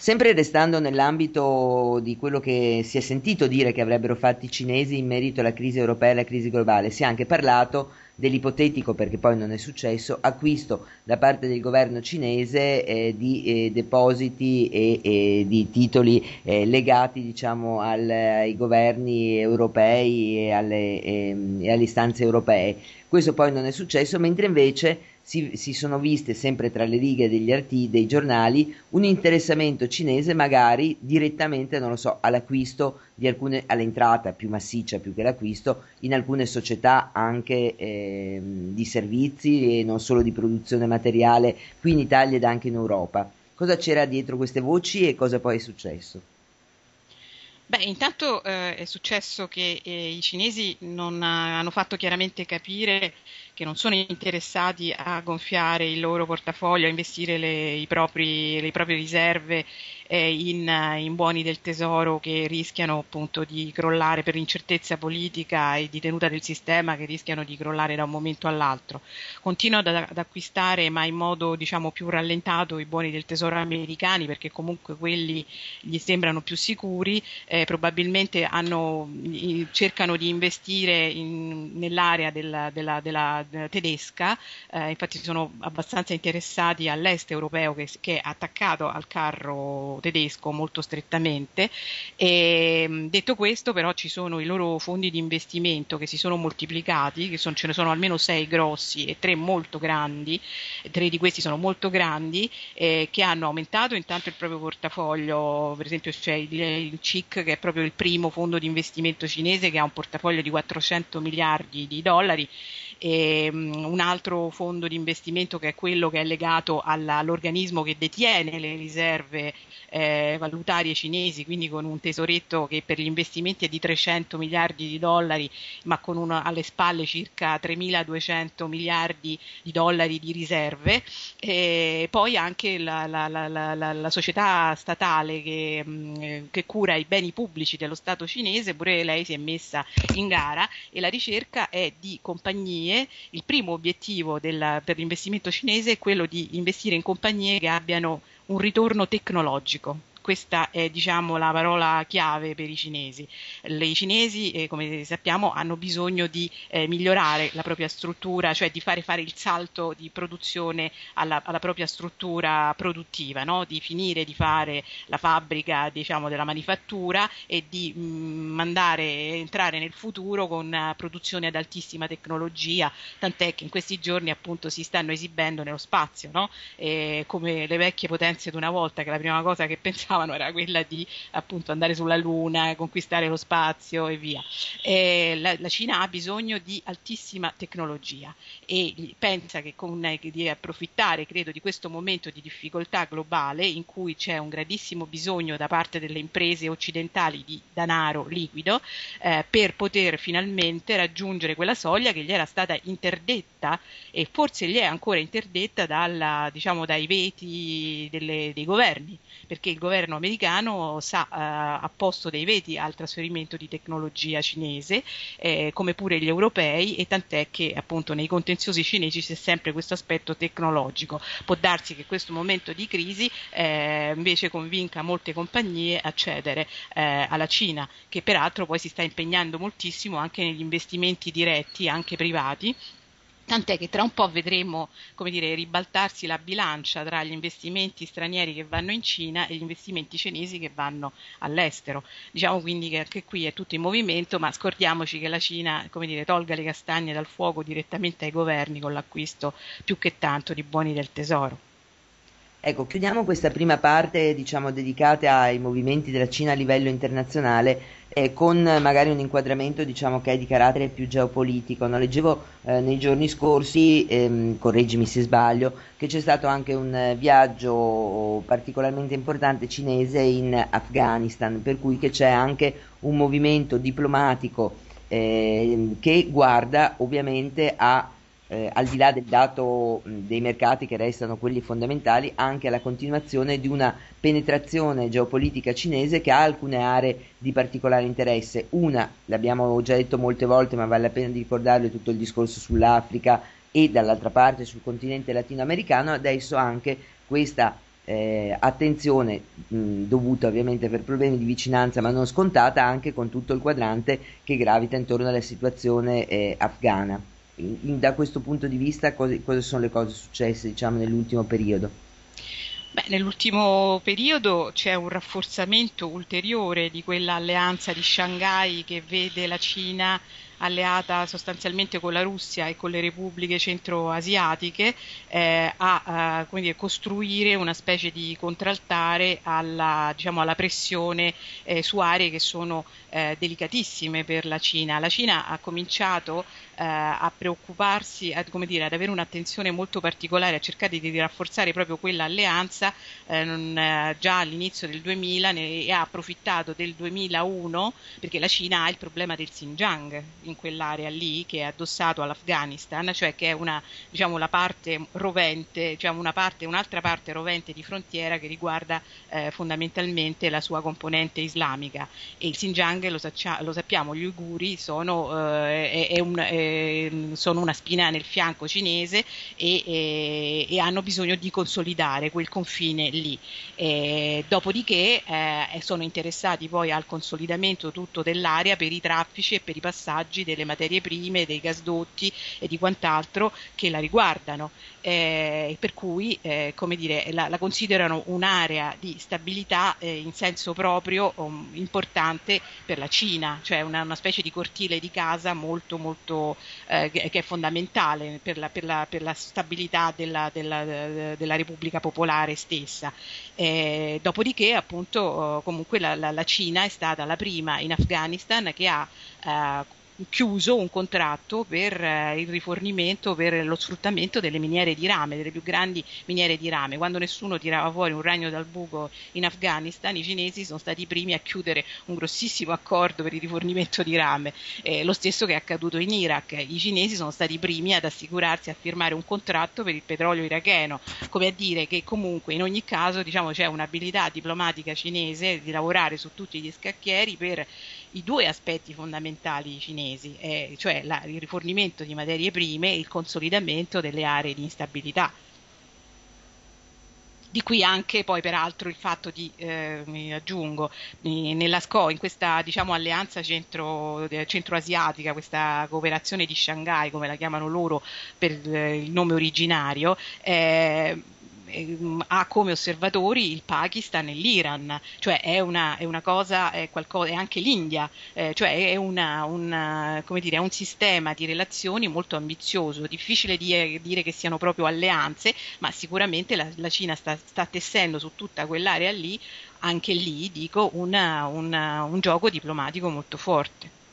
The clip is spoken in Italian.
Sempre restando nell'ambito di quello che si è sentito dire che avrebbero fatto i cinesi in merito alla crisi europea e alla crisi globale, si è anche parlato dell'ipotetico, perché poi non è successo, acquisto da parte del governo cinese di depositi di titoli legati, diciamo, ai governi europei e alle istanze europee. Questo poi non è successo, mentre invece si sono viste sempre tra le righe dei giornali un interessamento cinese magari direttamente, non lo so, all'acquisto di alcune, all'entrata più massiccia più che l'acquisto, in alcune società anche di servizi e non solo di produzione materiale qui in Italia ed anche in Europa. Cosa c'era dietro queste voci e cosa poi è successo? Beh, intanto è successo che i cinesi non hanno fatto chiaramente capire che non sono interessati a gonfiare il loro portafoglio, a investire le proprie riserve in buoni del tesoro che rischiano appunto di crollare per l'incertezza politica e di tenuta del sistema, che rischiano di crollare da un momento all'altro. Continuano ad acquistare, ma in modo diciamo più rallentato, i buoni del tesoro americani, perché comunque quelli gli sembrano più sicuri. Probabilmente cercano di investire nell'area della tedesca. Infatti sono abbastanza interessati all'est europeo che è attaccato al carro tedesco molto strettamente. Detto questo, però, ci sono i loro fondi di investimento che si sono moltiplicati, ce ne sono almeno 6 grossi e 3 molto grandi. 3 di questi sono molto grandi, che hanno aumentato intanto il proprio portafoglio. Per esempio c'è il CIC, che è proprio il primo fondo di investimento cinese, che ha un portafoglio di 400 miliardi di dollari, e un altro fondo di investimento che è quello che è legato all'organismo che detiene le riserve valutarie cinesi, quindi con un tesoretto che per gli investimenti è di 300 miliardi di dollari, ma con alle spalle circa 3.200 miliardi di dollari di riserve. E poi anche la società statale che cura i beni pubblici dello Stato cinese, pure lei si è messa in gara, e la ricerca è di compagnie. Il primo obiettivo per l'investimento cinese è quello di investire in compagnie che abbiano un ritorno tecnologico. Questa è, diciamo, la parola chiave per i cinesi. I cinesi, come sappiamo, hanno bisogno di migliorare la propria struttura, cioè di fare il salto di produzione alla propria struttura produttiva, no? Di finire di fare la fabbrica, diciamo, della manifattura, e di entrare nel futuro con produzione ad altissima tecnologia, tant'è che in questi giorni appunto si stanno esibendo nello spazio, no? Come le vecchie potenze di una volta, che la prima cosa che pensavano era quella di appunto andare sulla Luna, conquistare lo spazio e via. La Cina ha bisogno di altissima tecnologia e pensa che di approfittare, credo, di questo momento di difficoltà globale, in cui c'è un grandissimo bisogno da parte delle imprese occidentali di denaro liquido, per poter finalmente raggiungere quella soglia che gli era stata interdetta, e forse gli è ancora interdetta diciamo, dai veti dei governi, perché il governo americano ha posto dei veti al trasferimento di tecnologia cinese, come pure gli europei, e tant'è che appunto nei contenziosi cinesi c'è sempre questo aspetto tecnologico. Può darsi che questo momento di crisi invece convinca molte compagnie a cedere alla Cina, che peraltro poi si sta impegnando moltissimo anche negli investimenti diretti, anche privati. Tant'è che tra un po' vedremo, come dire, ribaltarsi la bilancia tra gli investimenti stranieri che vanno in Cina e gli investimenti cinesi che vanno all'estero. Diciamo quindi che anche qui è tutto in movimento, ma scordiamoci che la Cina, come dire, tolga le castagne dal fuoco direttamente ai governi con l'acquisto più che tanto di buoni del tesoro. Ecco, chiudiamo questa prima parte, diciamo, dedicata ai movimenti della Cina a livello internazionale, con magari un inquadramento, diciamo, che è di carattere più geopolitico. No? Leggevo nei giorni scorsi, correggimi se sbaglio, che c'è stato anche un viaggio particolarmente importante cinese in Afghanistan, per cui che c'è anche un movimento diplomatico che guarda ovviamente al di là del dato dei mercati che restano quelli fondamentali, anche alla continuazione di una penetrazione geopolitica cinese che ha alcune aree di particolare interesse. Una, l'abbiamo già detto molte volte, ma vale la pena di ricordarlo, è tutto il discorso sull'Africa e dall'altra parte sul continente latinoamericano, adesso anche questa attenzione dovuta ovviamente per problemi di vicinanza ma non scontata, anche con tutto il quadrante che gravita intorno alla situazione afghana. Da questo punto di vista cosa sono le cose successe, diciamo, nell'ultimo periodo? Beh, nell'ultimo periodo c'è un rafforzamento ulteriore di quella alleanza di Shanghai che vede la Cina alleata sostanzialmente con la Russia e con le repubbliche centroasiatiche, come dire, costruire una specie di contraltare alla, diciamo, alla pressione su aree che sono delicatissime per la Cina. La Cina ha cominciato a preoccuparsi, come dire, ad avere un'attenzione molto particolare, a cercare di rafforzare proprio quella alleanza già all'inizio del 2000 e ha approfittato del 2001 perché la Cina ha il problema del Xinjiang in quell'area lì che è addossato all'Afghanistan, cioè che è una, diciamo, la parte rovente, diciamo un'altra parte rovente di frontiera che riguarda fondamentalmente la sua componente islamica. E il Xinjiang, lo sappiamo, gli uiguri sono una spina nel fianco cinese e hanno bisogno di consolidare quel confine lì. Dopodiché sono interessati poi al consolidamento tutto dell'area per i traffici e per i passaggi delle materie prime, dei gasdotti e di quant'altro che la riguardano. Per cui come dire, la considerano un'area di stabilità in senso proprio importante per la Cina, cioè una specie di cortile di casa molto molto che è fondamentale per la stabilità della Repubblica Popolare stessa. Dopodiché appunto comunque la Cina è stata la prima in Afghanistan che ha chiuso un contratto per il rifornimento, per lo sfruttamento delle miniere di rame, delle più grandi miniere di rame. Quando nessuno tirava fuori un ragno dal buco in Afghanistan, i cinesi sono stati i primi a chiudere un grossissimo accordo per il rifornimento di rame. Lo stesso che è accaduto in Iraq. I cinesi sono stati i primi ad assicurarsi a firmare un contratto per il petrolio iracheno, come a dire che comunque in ogni caso, diciamo, c'è un'abilità diplomatica cinese di lavorare su tutti gli scacchieri per i due aspetti fondamentali cinesi, cioè il rifornimento di materie prime e il consolidamento delle aree di instabilità. Di qui anche poi peraltro il fatto di, mi aggiungo, in questa, diciamo, alleanza centroasiatica, questa cooperazione di Shanghai, come la chiamano loro per il nome originario, ha come osservatori il Pakistan e l'Iran, cioè è una cosa, è qualcosa, è anche l'India, cioè è come dire, è un sistema di relazioni molto ambizioso, difficile dire che siano proprio alleanze, ma sicuramente la Cina sta tessendo su tutta quell'area lì, anche lì dico, un gioco diplomatico molto forte.